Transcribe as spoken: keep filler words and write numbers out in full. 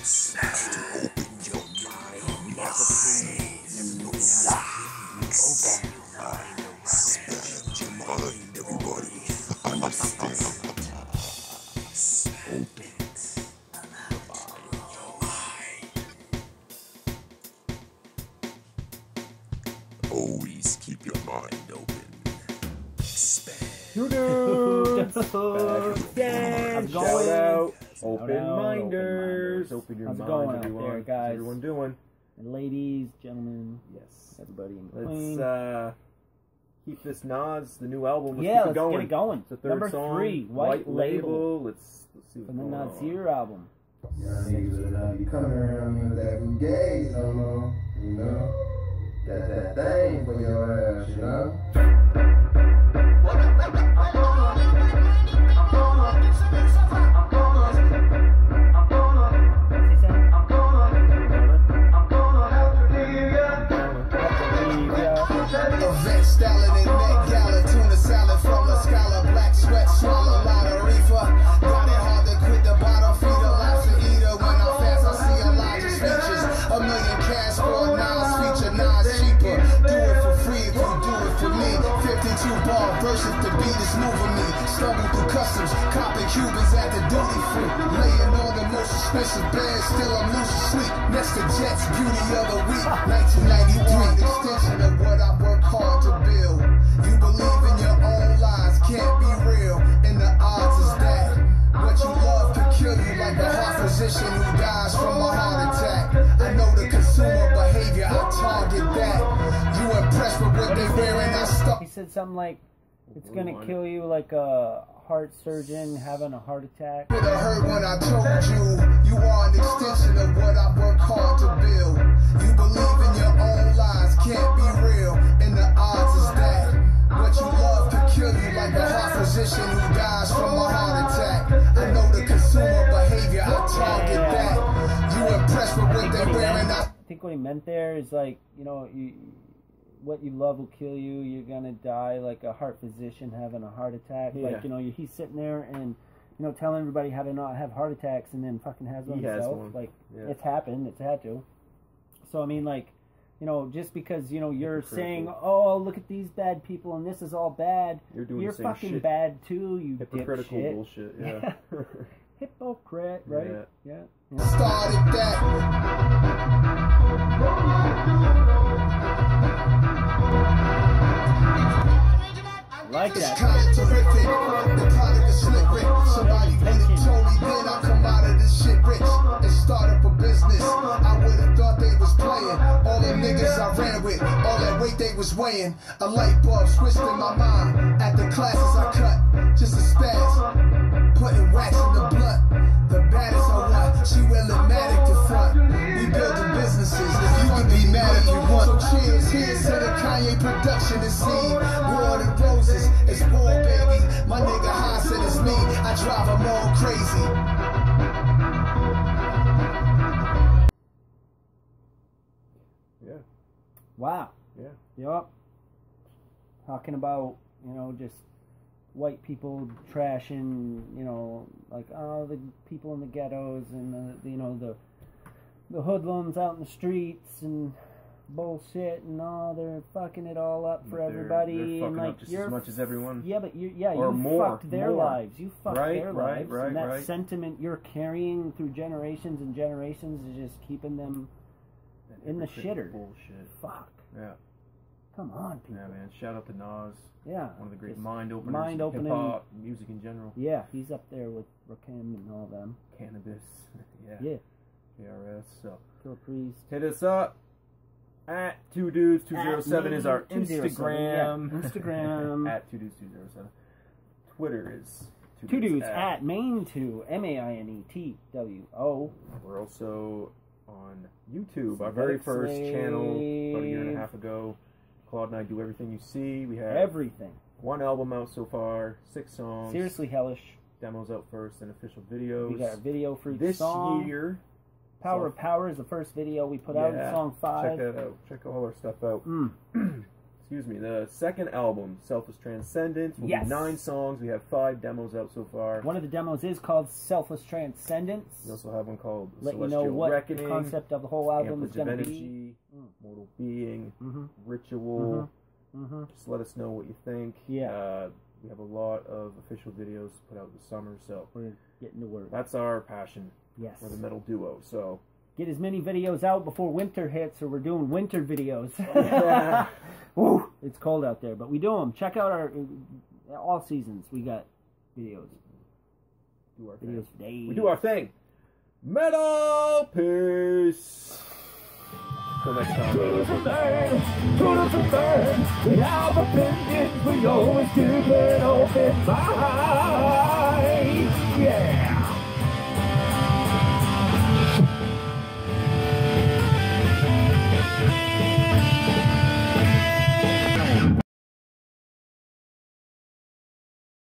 It's have to open your mind. Open your mind. Expand your mind, everybody. Understand. Open your mind. Always keep your mind open. Expand. TwoDudes! Yeah, Shout going. out. Shout Open out, minders. open Open your How's it minds, going out everyone. there, guys? How's everyone doing? And ladies, gentlemen, Yes. everybody in Let's between. uh, keep this Nas, the new album. Let's yeah, keep it let's going. get it going. It's the third Number song. three, White, Label, Let's, let's see what's from the going Nasir album. Y'all niggas will not be coming around me with that fugazi no more, you know? Got that thing for your ass, you know? Event styling and neck gala, tuna salad from a scholar, black sweat, swallow a lot of reefer. Got it hard to quit the bottom feeder, lobster eater. When I fast, I see a lot of features. A million cash for a Nas feature, Nas cheaper. Do it for free if you do it for me. fifty-two ball versus the beat is moving me. Struggle through customs, copping Cubans at the duty free. Laying on the most expensive bed, still I'm losing sleep. Next to Jets, beauty of the week, nineteen ninety-three. Extension of what I work hard to build. You believe in your own lies, can't be real. And the odds is that what you love can kill you, like a heart physician who dies from a heart attack. I know the consumer behavior, I target that. You impressed with what they wearing, I stuck. He said something like, it's Blue gonna one. kill you like a heart surgeon having a heart attack. It hurt when I told you, you are an extension of what I work hard to build. You believe in your own lies, can't be real. And the odds is that what you love can kill you, like a heart physician who dies from a heart attack. I know the consumer behavior, I target that. You impressed with what they wearing, I I think what he meant there is like, you know, you, what you love will kill you. You're gonna die like a heart physician having a heart attack. Yeah. Like, you know, he's sitting there and, you know, telling everybody how to not have heart attacks, and then fucking has one He has himself. one. Like, Yeah. it's happened. It's had to. So I mean, like, you know, just because, you know, you're saying, oh, look at these bad people and this is all bad, You're doing you're the same fucking shit. bad too. You Hypocritical dipshit. bullshit. Yeah. Hypocrite, right? Yeah. Yeah. yeah. started that. Like It's that. kinda terrific. The product is slippery. Somebody would have told me then I'll come out of this shit rich and start up a business. I would have thought they was playing. All the niggas I ran with, all that weight they was weighing. A light bulb switched in my mind. At the classes I cut, just a spaz. Putting wax in the blunt. The baddest I want, she Willmatic to front. We building businesses, you can be mad if you want. So cheers, here's to the Kanye production and scene. War and roses, it's war, baby. My nigga High said it's me, I drive them all crazy. Yeah. Wow. Yeah. Yup. Talking about, you know, just white people trashing, you know, like, oh, the people in the ghettos and, the, you know, the the hoodlums out in the streets and bullshit and all, they're fucking it all up for They're- everybody. they're fucking and like, up just you're, as much as everyone. Yeah, but you, yeah, Or you more, fucked their more. lives. You fucked Right, their right, lives. right, and that right. sentiment you're carrying through generations and generations is just keeping them That in the hypocritical shitter. Bullshit. fuck. Yeah. Come on, people. Yeah, man. Shout out to Nas. Yeah. One of the great Just mind openers. mind in opening. hip-hop, music in general. Yeah, he's up there with Rakim and all them. Cannabis. Yeah. Yeah. K R S. So Kill Priest. hit us up at two dudes two zero seven At is our two zero seven, yeah. Instagram. Instagram. At two dudes two zero seven. Twitter is Two dudes at main two M A I N E T W O. We're also on YouTube. Our Synthetic very first channel about a year and a Slave. half ago. Claude and I do everything you see. We have Everything. one album out so far, six songs. Seriously hellish. Demos out first, and official videos. We got a video for each this song. year. Power so- of Power is the first video we put yeah, out in song five. Check that out. Check all our stuff out. Mm. excuse me, the second album, Selfless Transcendence, will Yes. be nine songs. We have five demos out so far. One of the demos is called Selfless Transcendence. We also have one called Let you Celestial know what Reckoning, the concept of the whole album is Amperage of going to Energy, be. Mm. Mortal Being, Mm-hmm. Ritual. Mm-hmm. Just let us know what you think. Yeah. Uh, we have a lot of official videos to put out this summer, so We're getting to work. that's our passion. Yes. We're the metal duo, so Get as many videos out before winter hits, or we're doing winter videos. yeah. Woo, it's cold out there, but we do them. Check out our all seasons. We got videos. do our Videos thing. for days. We do our thing. Metal peace. Till next time. Truth and burn, truth and burn. We have opinions, we always keep an open mind.